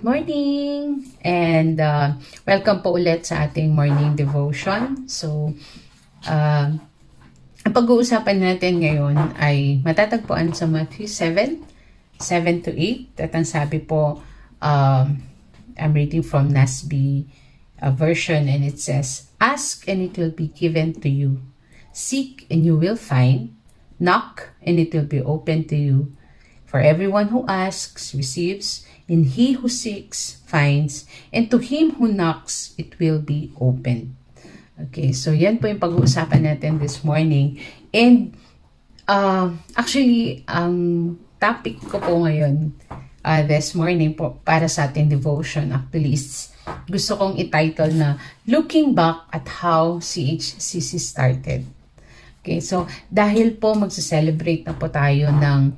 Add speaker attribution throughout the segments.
Speaker 1: morning! And welcome po ulit sa ating morning devotion. So, ang pag-uusapan natin ngayon ay matatagpuan sa Matthew 7:7-8. At ang sabi po, I'm reading from NASB version, and it says, "Ask and it will be given to you. Seek and you will find. Knock and it will be open to you. For everyone who asks receives, and he who seeks finds, and to him who knocks it will be opened." Okay, so yan po yung pag-uusapan natin this morning. And actually, ang topic ko po ngayon this morning po para sa ating devotion actually is gusto kong i-title na Looking Back at How CHCC Started. Okay, so dahil po magsa-celebrate na po tayo ng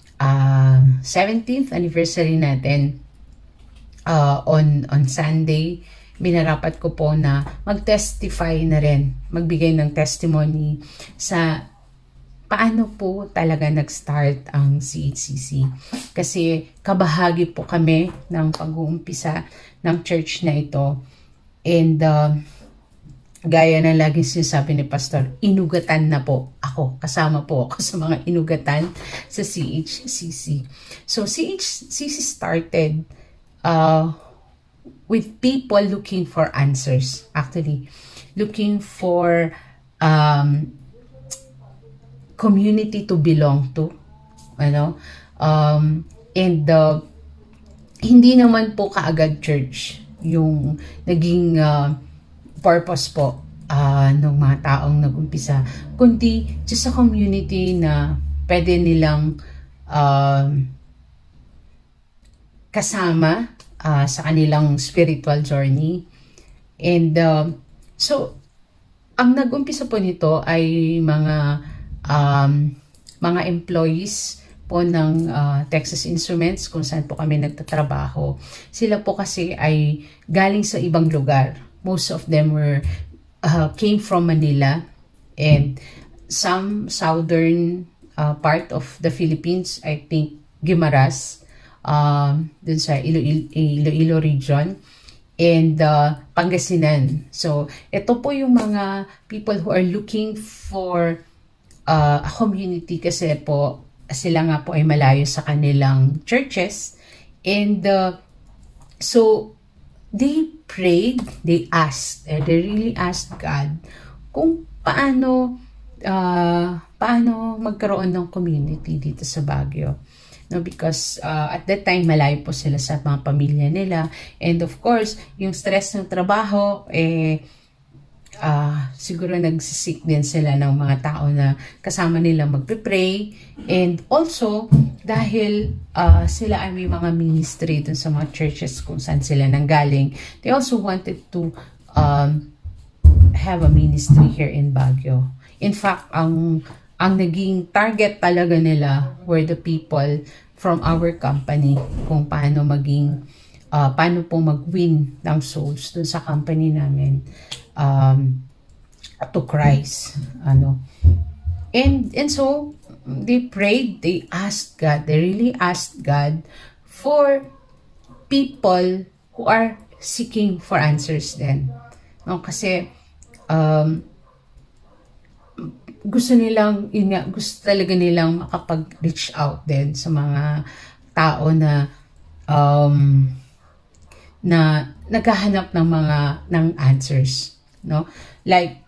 Speaker 1: 17th anniversary natin on Sunday, binarapat ko po na mag-testify na rin, magbigay ng testimony sa paano po talaga nag-start ang CHCC. Kasi kabahagi po kami ng pag-uumpisa ng church na ito. And gaya na laging sinasabi ni Pastor, inugatan na po ako. Kasama po ako sa mga inugatan sa CHCC. So CHCC started with people looking for answers. Actually, looking for community to belong to. And hindi naman po kaagad church yung naging purpose po ng mga taong nag-umpisa, kundi just a community na pwede nilang kasama sa kanilang spiritual journey. And so ang nag-umpisa po nito ay mga employees po ng Texas Instruments kung saan po kami nagtatrabaho. Sila po kasi ay galing sa ibang lugar. Most of them came from Manila and some southern part of the Philippines, I think Guimaras, dun sa Iloilo region, and Pangasinan. So, ito po yung mga people who are looking for a community kasi po sila nga po ay malayo sa kanilang churches. And so, they prayed, they asked, they really asked God kung paano magkaroon ng community dito sa Baguio. No, because at that time, malayo po sila sa mga pamilya nila. And of course, yung stress ng trabaho, siguro nagsisik din sila ng mga tao na kasama nila magpe-pray. And also, dahil sila ay may mga ministry dun sa mga churches kung saan sila nanggaling, they also wanted to have a ministry here in Baguio. In fact, ang naging target talaga nila were the people from our company, kung paano po mag-win ng souls dun sa company namin to Christ. And so they prayed, they asked God, they really asked God for people who are seeking for answers then. No, kasi gusto talaga nilang makapag-reach out din sa mga tao na naghahanap ng answers, no? Like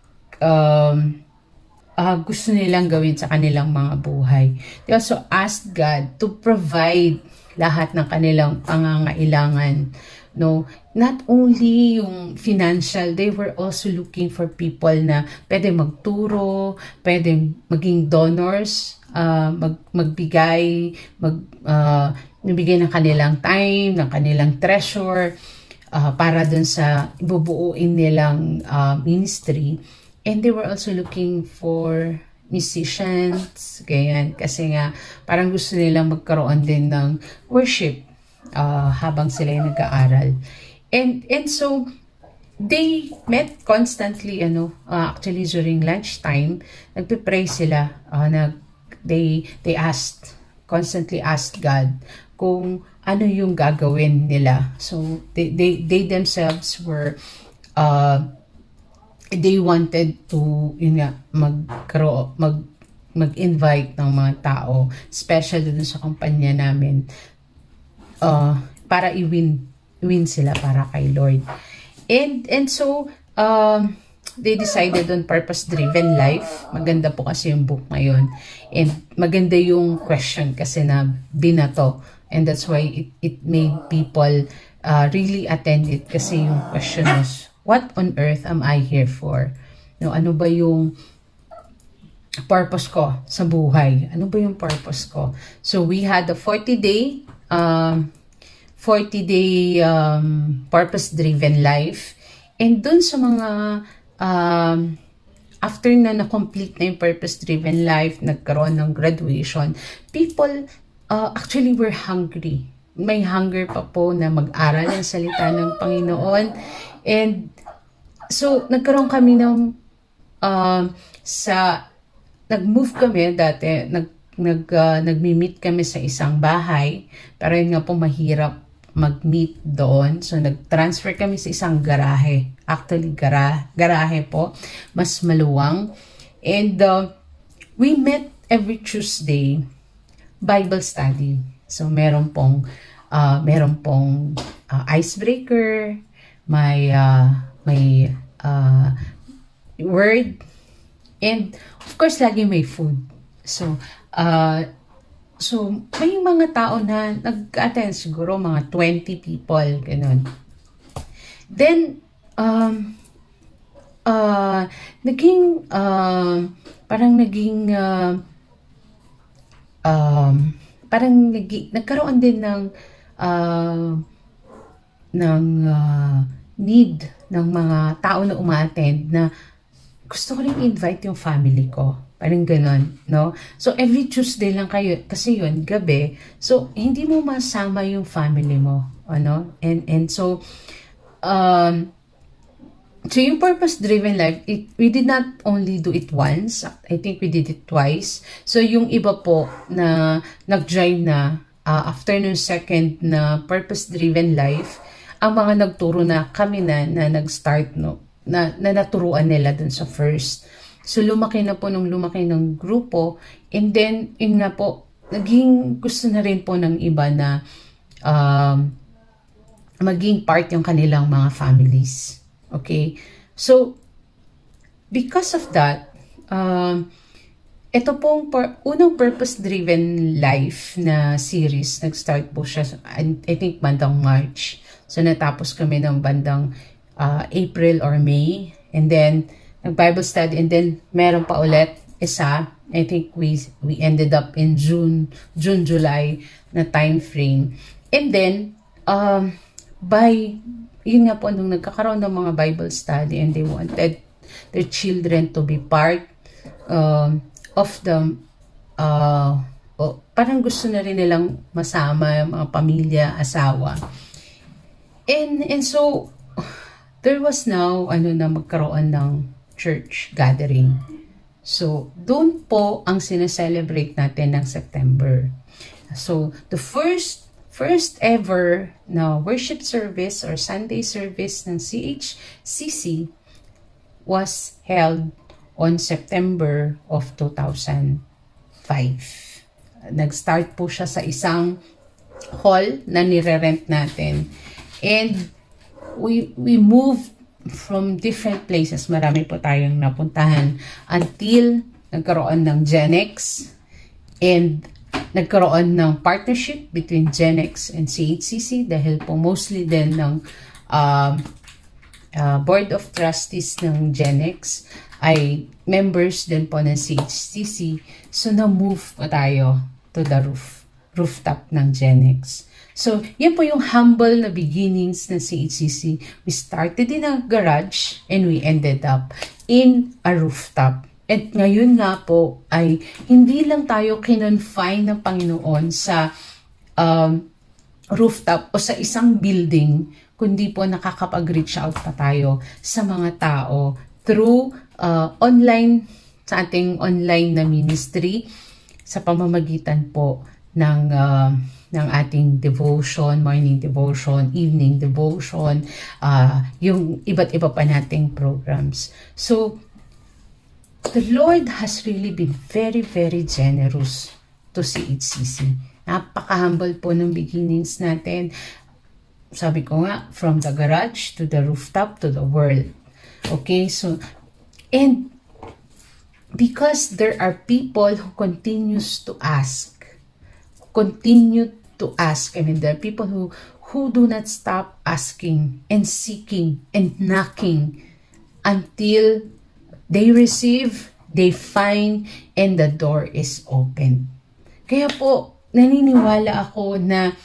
Speaker 1: gusto nilang gawin sa kanilang mga buhay. They also asked God to provide lahat ng kanilang pangangailangan, no? Not only yung financial, they were also looking for people na pwede magturo, pwede maging donors, magbigay ng kanilang time, ng kanilang treasure, para dun sa ibubuuin nilang ministry. And they were also looking for musicians, ganyan, kasi nga parang gusto nilang magkaroon din ng worship habang sila ay nag-aaral. And so they met constantly, actually during lunchtime, nagpe-pray sila, they constantly asked God kung ano yung gagawin nila. So they themselves were they wanted to yun nga mag-invite ng mga tao, especially dun sa kumpanya namin, para i-win sila para kay Lord. And so they decided on purpose-driven life. Maganda po kasi yung book ngayon. And maganda yung question kasi na binato. And that's why it made people really attend it. Kasi yung question was, what on earth am I here for? No, ano ba yung purpose ko sa buhay? Ano ba yung purpose ko? So we had a 40-day purpose-driven life. And dun sa mga after na complete na yung purpose-driven life, nagkaroon ng graduation, people actually were hungry. May hunger pa po na mag-aral ng salita ng Panginoon. And so, nagkaroon kami ng nag-move kami dati, nag-meet kami sa isang bahay, pero yun nga po mahirap mag-meet doon. So, nag-transfer kami sa isang garahe. Actually, garahe po. Mas maluwang. And we met every Tuesday, Bible study. So, meron pong icebreaker, may word, and of course, lagi may food. So, may mga tao na nag-attend, siguro mga 20 people, ganun. Then, nagkaroon din ng need ng mga tao na uma-attend na gusto ko rin invite yung family ko. Parang ganon, no? So, every Tuesday lang kayo, kasi yun, gabi. So, hindi mo masama yung family mo, ano? And so, so yung purpose-driven life, we did not only do it once. I think we did it twice. So, yung iba po na nag-join na, after nung second na purpose-driven life, ang mga nagturo na kami na nag-start, no? Na naturuan nila dun sa first. So, lumaki ng grupo. And then, yun nga po, naging gusto na rin po ng iba na maging part yung kanilang mga families. Okay? So, because of that, ito pong unang purpose-driven life na series, nag-start po siya, I think, bandang March. So, natapos kami ng bandang April or May. And then, nag-Bible study. And then, meron pa ulit isa. I think we ended up in June, July na time frame. And then, yun nga po, nung nagkakaroon ng mga Bible study and they wanted their children to be part of the, parang gusto na rin nilang masama yung mga pamilya, asawa. And so, there was now, magkaroon ng church gathering. So, doon po ang sineselebrate natin ng September. So, the first ever na worship service or Sunday service ng CHCC was held on September of 2005. Nag-start po siya sa isang hall na nire-rent natin. And we moved from different places. Marami po tayong napuntahan until nagkaroon ng GenX and nagkaroon ng partnership between GenX and CHCC dahil po mostly din ng Board of Trustees ng GenX ay members din po ng CHCC. So, na-move po tayo to the rooftop ng GenX. So, yan po yung humble na beginnings ng CHCC. We started in a garage and we ended up in a rooftop. At ngayon nga po ay hindi lang tayo kinonfine ng Panginoon sa rooftop o sa isang building, kundi po nakakapag-reach out pa tayo sa mga tao through online, sa ating online na ministry sa pamamagitan po ng ng ating devotion, morning devotion, evening devotion, yung iba't iba pa nating programs. So, the Lord has really been very, very generous to CHCC. Napaka-humble po ng beginnings natin. Sabi ko nga, from the garage to the rooftop to the world. Okay, so, and because there are people who continues to ask, I mean, there are people who do not stop asking and seeking and knocking until they receive, they find, and the door is open. Kaya po, naniniwala ako na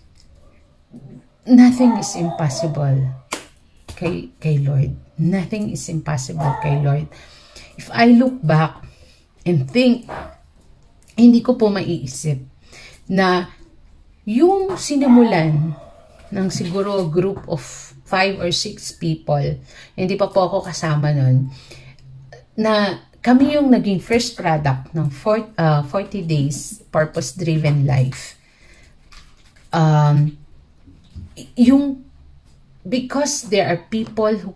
Speaker 1: nothing is impossible kay Lord. Nothing is impossible kay Lord. If I look back and think, hindi ko po maiisip na yung sinimulan ng siguro group of 5 or 6 people, hindi pa po ako kasama nun, na kami yung naging first product ng 40 days purpose-driven life. Because there are people who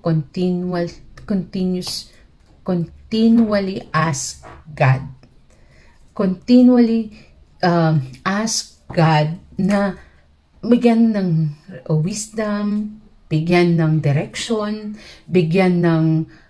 Speaker 1: continually ask God. Continually ask God na bigyan ng wisdom, bigyan ng direction, bigyan ng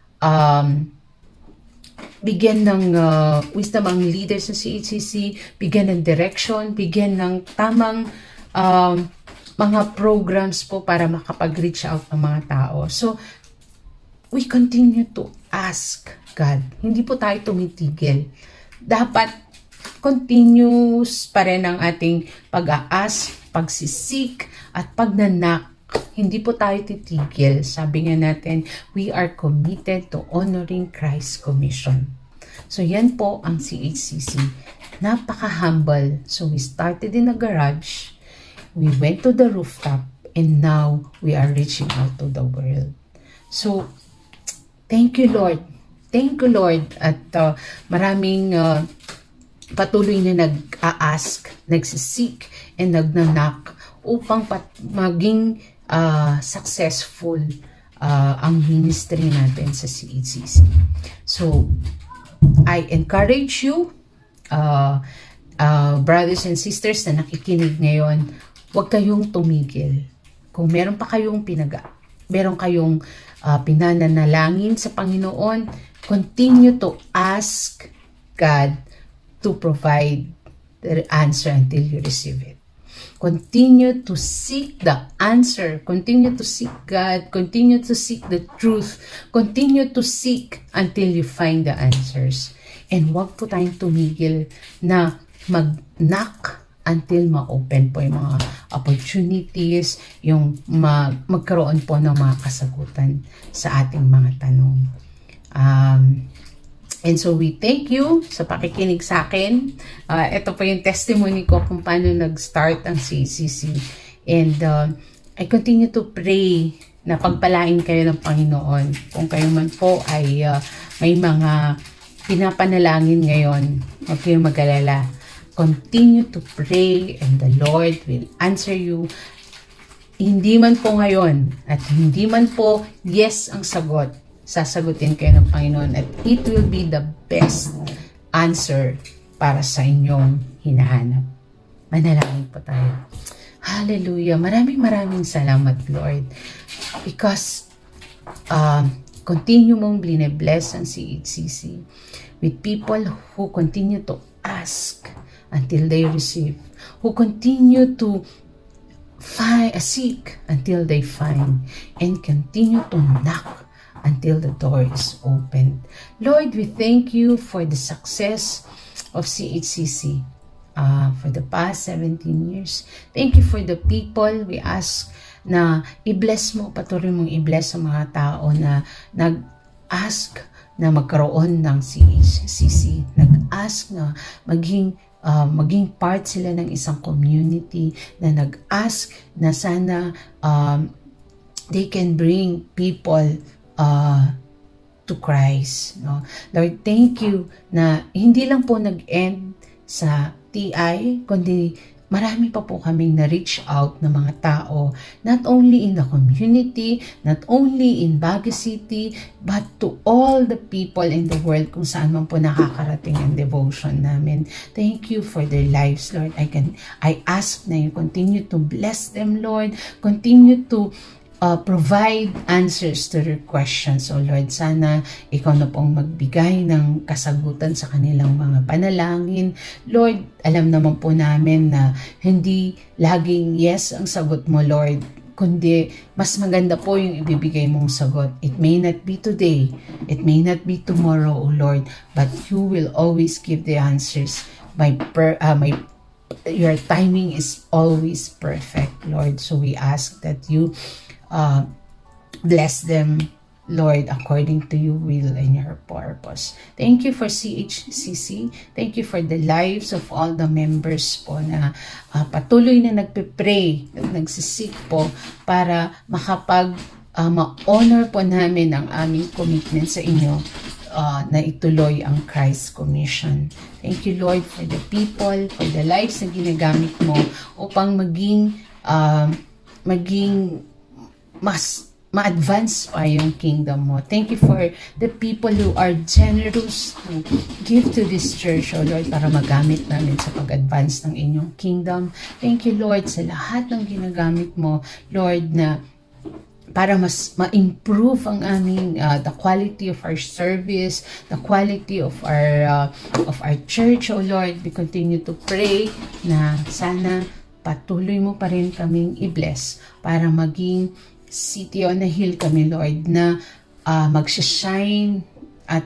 Speaker 1: wisdom ang leaders sa CHCC, bigyan ng direction, bigyan ng tamang mga programs po para makapag-reach out ng mga tao. So, we continue to ask God. Hindi po tayo tumitigil. Dapat continuous pa rin ang ating pag-a-ask, pagsisik, at pagnanak. Hindi po tayo titigil. Sabi nga natin, we are committed to honoring Christ's commission. So, yan po ang CHCC. Napaka-humble. So, we started in a garage. We went to the rooftop. And now, we are reaching out to the world. So, thank you, Lord. Thank you, Lord. At maraming patuloy na nag-a-ask, nagsisik, and nagnanak upang maging successful ang ministry natin sa CHCC. So, I encourage you, brothers and sisters na nakikinig ngayon, huwag kayong tumigil. Kung meron pa kayong pinananalangin sa Panginoon, continue to ask God to provide the answer until you receive it. Continue to seek the answer. Continue to seek God. Continue to seek the truth. Continue to seek until you find the answers. And huwag po tayong tumigil na mag-knock until ma-open po yung mga opportunities, yung magkaroon po ng mga kasagutan sa ating mga tanong. And so we thank you sa pakikinig sa akin. Ito po yung testimony ko kung paano nag-start ang CHCC. And I continue to pray na pagpalain kayo ng Panginoon. Kung kayo man po ay may mga pinapanalangin ngayon, huwag kayong mag-alala. Continue to pray and the Lord will answer you. Hindi man po ngayon at hindi man po yes ang sagot, sasagutin kayo ng Panginoon at it will be the best answer para sa inyong hinahanap. Manalangin po tayo. Hallelujah. Maraming salamat, Lord. Because continue mong bless ang CHCC with people who continue to ask until they receive, who continue to seek until they find, and continue to knock until the door is opened. Lord, we thank you for the success of CHCC for the past 17 years. Thank you for the people. We ask na i-bless mo, patuloy mong i-bless sa mga tao na nag-ask na magkaroon ng CHCC. Nag-ask na maging part sila ng isang community, na nag-ask na sana they can bring people to Christ. No? Lord, thank you na hindi lang po nag-end sa TI, kundi marami pa po kaming na-reach out ng mga tao, not only in the community, not only in Baguio City, but to all the people in the world kung saan man po nakakarating ang devotion namin. Thank you for their lives, Lord. I ask na you continue to bless them, Lord. Continue to provide answers to their questions. O Lord, sana ikaw na pong magbigay ng kasagutan sa kanilang mga panalangin. Lord, alam naman po namin na hindi laging yes ang sagot mo, Lord, kundi mas maganda po yung ibibigay mong sagot. It may not be today, it may not be tomorrow, O Lord, but you will always give the answers. Your timing is always perfect, Lord. So we ask that you bless them, Lord, according to your will and your purpose. Thank you for CHCC. Thank you for the lives of all the members po na patuloy na nagpe-pray, nagsisik po para ma-honor po namin ang aming commitment sa inyo na ituloy ang Christ Commission. Thank you, Lord, for the people, for the lives na ginagamit mo upang maging mas ma-advance pa yung kingdom mo. Thank you for the people who are generous to give to this church, O Lord, para magamit namin sa pag-advance ng inyong kingdom. Thank you, Lord, sa lahat ng ginagamit mo, Lord, na para mas ma-improve ang aming the quality of our service, the quality of our church, O Lord. We continue to pray na sana patuloy mo pa rin kaming i-bless para maging city on a hill kami, Lord, na magsashine at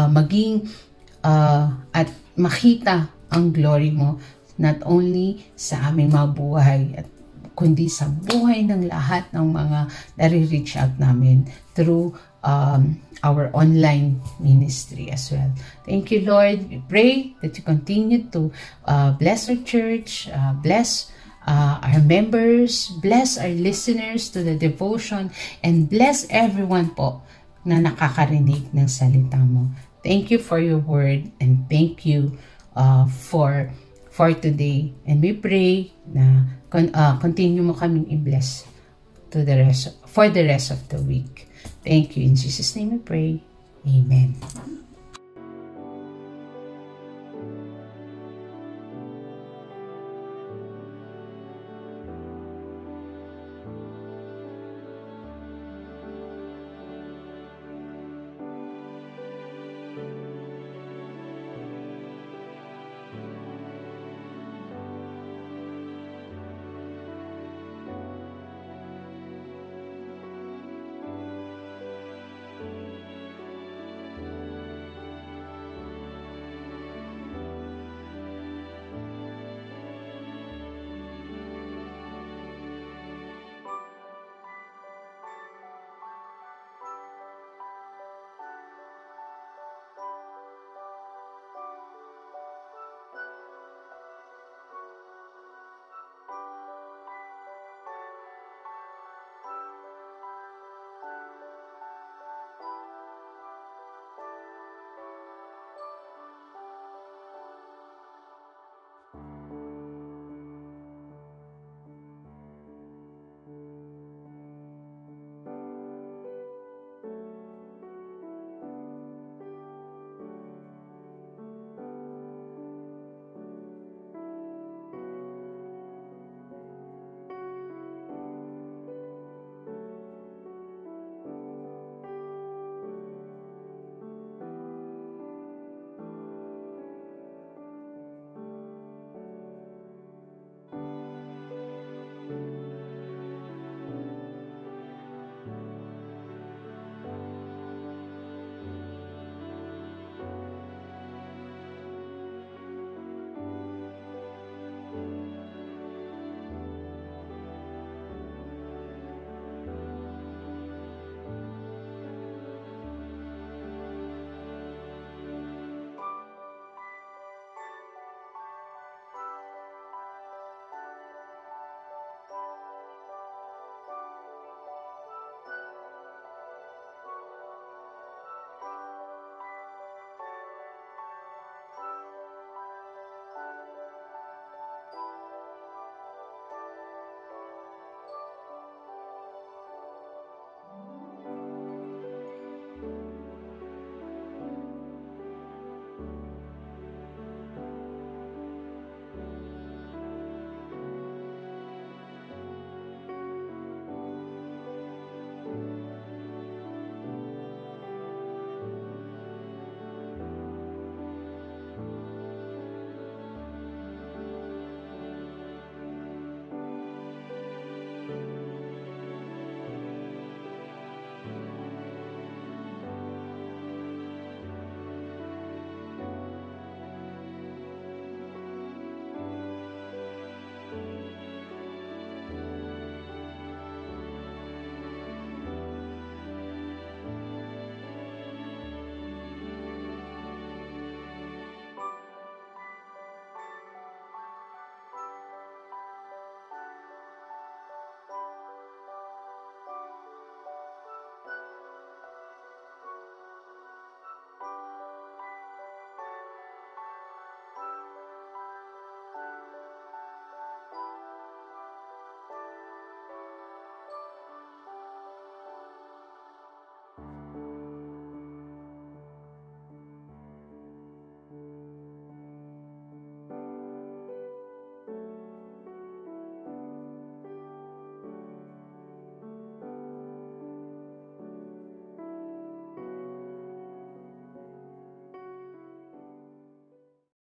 Speaker 1: at makita ang glory mo not only sa aming mga buhay at kundi sa buhay ng lahat ng mga nare-reach out namin through our online ministry as well. Thank you, Lord. We pray that you continue to bless our church, bless our members, bless our listeners to the devotion, and bless everyone po na nakakarinig ng salita mo. Thank you for your word, and thank you for today. And we pray na continue mo kaming i-bless for the rest of the week. Thank you. In Jesus' name we pray. Amen.